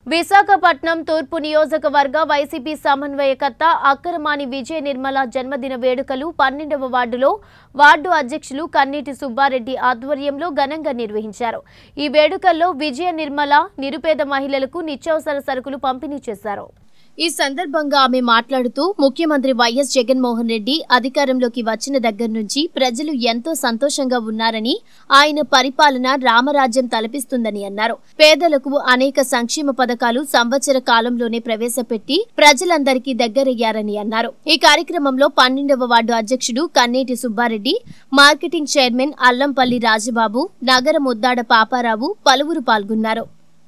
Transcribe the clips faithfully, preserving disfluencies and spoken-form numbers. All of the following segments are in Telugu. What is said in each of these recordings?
విశాఖపట్నం తూర్పు నియోజకవర్గ వైసీపీ సమన్వయకర్త అక్కరమాని విజయ నిర్మల జన్మదిన వేడుకలు పన్నెండవ వార్డులో వార్డు అధ్యక్షులు కన్నీటి సుబ్బారెడ్డి ఆధ్వర్యంలో ఘనంగా నిర్వహించారు। ఈ వేడుకల్లో విజయ నిర్మల నిరుపేద మహిళలకు నిత్యావసర సరుకులు పంపిణీ చేశారు। ఈ సందర్భంగా ఆమె మాట్లాడుతూ ముఖ్యమంత్రి వైఎస్ జగన్మోహన్ రెడ్డి అధికారంలోకి వచ్చిన దగ్గర నుంచి ప్రజలు ఎంతో సంతోషంగా ఉన్నారని, ఆయన పరిపాలన రామరాజ్యం తలపిస్తుందని అన్నారు। పేదలకు అనేక సంక్షేమ పథకాలు సంవత్సర కాలంలోనే ప్రవేశపెట్టి ప్రజలందరికీ దగ్గరయ్యారని అన్నారు। ఈ కార్యక్రమంలో పన్నెండవ వార్డు అధ్యక్షుడు కన్నేటి సుబ్బారెడ్డి, మార్కెటింగ్ చైర్మన్ అల్లంపల్లి రాజబాబు, నగర ముద్దాడ పాపారావు పలువురు పాల్గొన్నారు।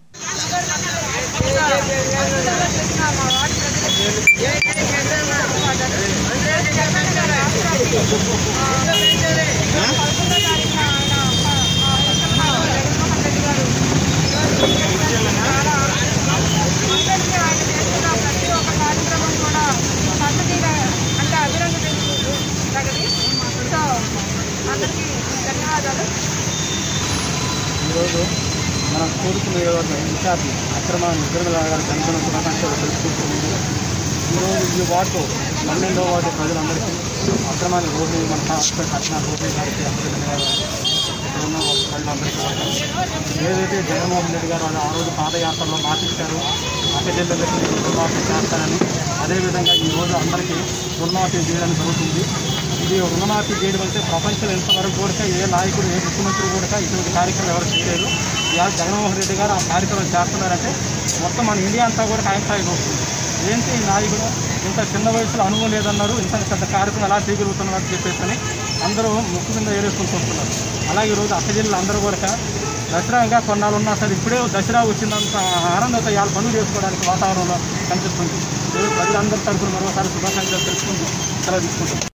మన తూర్పు నియోజకవర్గ ఇన్ఛార్జి అక్రమాన్ని నిర్మల గారి జన్మదిన శుభాకాంక్షలు తెలుసుకుంటుంది। ఈరోజు ఈ వార్డు పన్నెండవ వార్డు ప్రజలందరికీ అక్రమాన్ని రోజు మన హాస్పిటల్ కట్టిన రోజు గారికి అందరికీ ఇక్కడ ఉన్న ప్రజలందరికీ ఏదైతే జగన్మోహన్ రెడ్డి గారు ఆ రోజు పాదయాత్రలో మాటిచ్చారు అక్కచెల్లెళ్ళకి రుణమాఫీ చేస్తారని, అదేవిధంగా ఈరోజు అందరికీ రుణమాఫీ చేయడం జరుగుతుంది। ఇది రుణమాఫీ చేయడం అంటే ప్రపంచంలో ఎంతవరకు కూడా ఏ నాయకుడు ఏ ముఖ్యమంత్రి కూడా ఇటువంటి కార్యక్రమం ఎవరు చేయలేదు। ఇవాళ జగన్మోహన్ రెడ్డి గారు ఆ కార్యక్రమం చేస్తున్నారంటే మొత్తం మన ఇండియా అంతా కూడా కాయసాగి వస్తుంది। ఏంటి ఈ నాయకుడు ఇంత చిన్న వయసులో అనుభవం లేదన్నారు, ఇంత పెద్ద కార్యక్రమం ఎలా చేయగలుగుతున్నారు చెప్పేసి అని అందరూ ముక్కు మీద ఏరేసుకుంటూ వస్తున్నారు। అలాగే ఈరోజు అక్కజిల్లు అందరూ కూడా దసరా ఇంకా కొన్నాళ్ళు ఉన్నా సరే ఇప్పుడే దసరా వచ్చినంత ఆనందంతో ఇవాళ పనులు చేసుకోవడానికి వాతావరణంలో కనిపిస్తుంది। ప్రజలందరి తరఫున మరోసారి శుభాకాంక్షలు తెలుసుకుంటూ సెలవు తీసుకుంటాం।